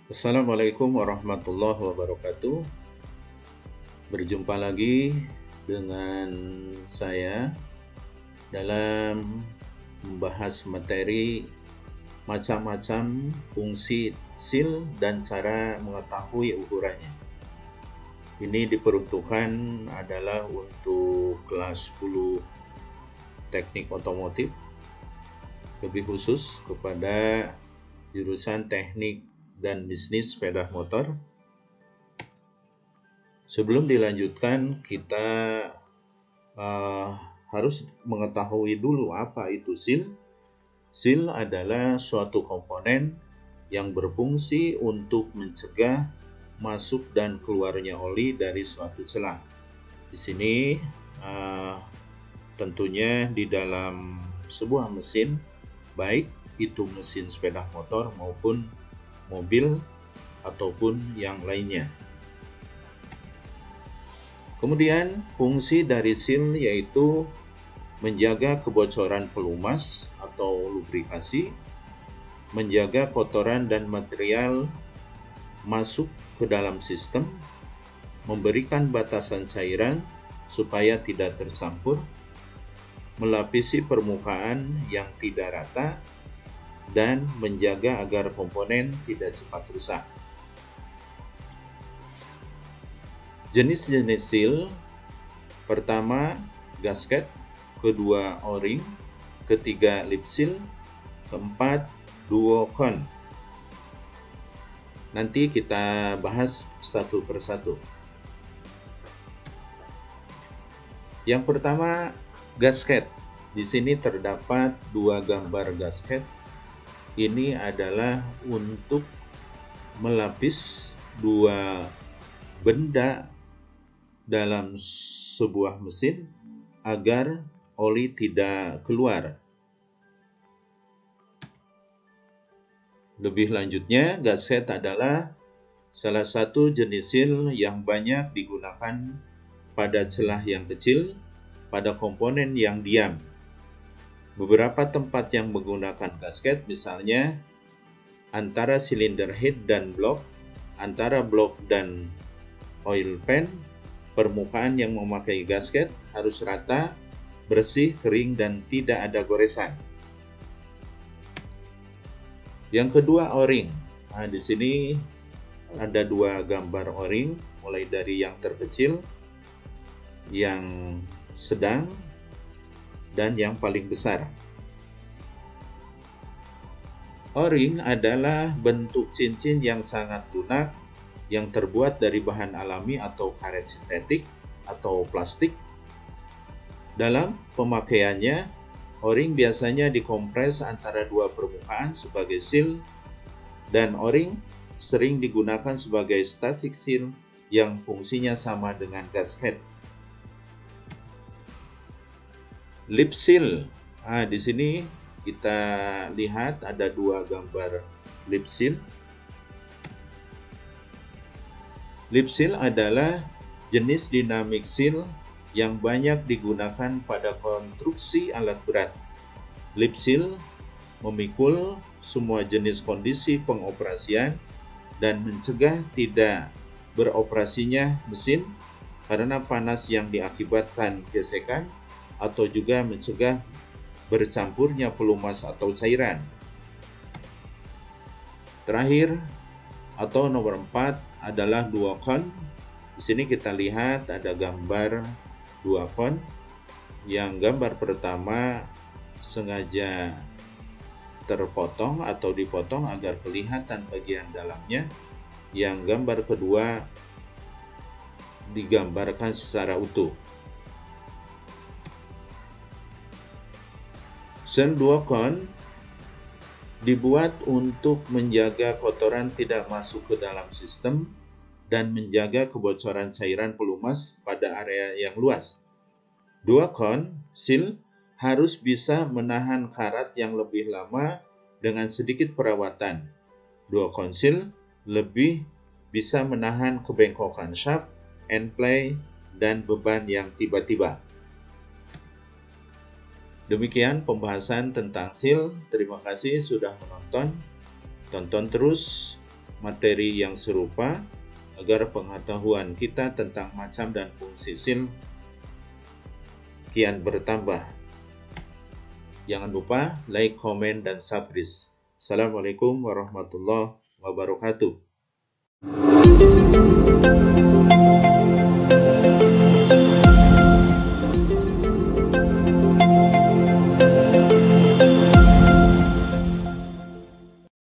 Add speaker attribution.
Speaker 1: Assalamualaikum warahmatullahi wabarakatuh. Berjumpa lagi dengan saya dalam membahas materi macam-macam fungsi sil dan cara mengetahui ukurannya. Ini diperuntukkan adalah untuk kelas 10 teknik otomotif, lebih khusus kepada jurusan teknik dan bisnis sepeda motor. Sebelum dilanjutkan, kita harus mengetahui dulu apa itu sil. Sil adalah suatu komponen yang berfungsi untuk mencegah masuk dan keluarnya oli dari suatu celah. Di sini tentunya di dalam sebuah mesin, baik itu mesin sepeda motor maupun mobil ataupun yang lainnya. Kemudian fungsi dari sil yaitu menjaga kebocoran pelumas atau lubrikasi, menjaga kotoran dan material masuk ke dalam sistem, memberikan batasan cairan supaya tidak tercampur, melapisi permukaan yang tidak rata, dan menjaga agar komponen tidak cepat rusak. Jenis-jenis sil: pertama gasket, kedua o-ring, ketiga lip seal, keempat duocon. Nanti kita bahas satu persatu. Yang pertama, gasket. Di sini terdapat dua gambar gasket. Ini adalah untuk melapis dua benda dalam sebuah mesin agar oli tidak keluar. Lebih lanjutnya, gasket adalah salah satu jenis sil yang banyak digunakan pada celah yang kecil pada komponen yang diam. Beberapa tempat yang menggunakan gasket, misalnya antara silinder head dan blok, antara blok dan oil pan, permukaan yang memakai gasket harus rata, bersih, kering, dan tidak ada goresan. Yang kedua, o-ring. Nah, di sini ada dua gambar o-ring, mulai dari yang terkecil, yang sedang, dan yang paling besar. O-ring adalah bentuk cincin yang sangat lunak yang terbuat dari bahan alami atau karet sintetik atau plastik. Dalam pemakaiannya, o-ring biasanya dikompres antara dua permukaan sebagai sil, dan o-ring sering digunakan sebagai static seal yang fungsinya sama dengan gasket. Lip seal. Nah, di sini kita lihat ada dua gambar lip seal. Lip seal adalah jenis dinamik seal yang banyak digunakan pada konstruksi alat berat. Lip seal memikul semua jenis kondisi pengoperasian dan mencegah tidak beroperasinya mesin karena panas yang diakibatkan gesekan, atau juga mencegah bercampurnya pelumas atau cairan. Terakhir, atau nomor 4 adalah duocon. Di sini kita lihat ada gambar duocon. Yang gambar pertama sengaja terpotong atau dipotong agar kelihatan bagian dalamnya. Yang gambar kedua digambarkan secara utuh. Sel duocon dibuat untuk menjaga kotoran tidak masuk ke dalam sistem dan menjaga kebocoran cairan pelumas pada area yang luas. Duocon seal harus bisa menahan karat yang lebih lama dengan sedikit perawatan. Duocon seal lebih bisa menahan kebengkokan shaft, end play, dan beban yang tiba-tiba. Demikian pembahasan tentang seal. Terima kasih sudah menonton. Tonton terus materi yang serupa agar pengetahuan kita tentang macam dan fungsi sil kian bertambah. Jangan lupa like, komen, dan subscribe. Assalamualaikum warahmatullahi wabarakatuh.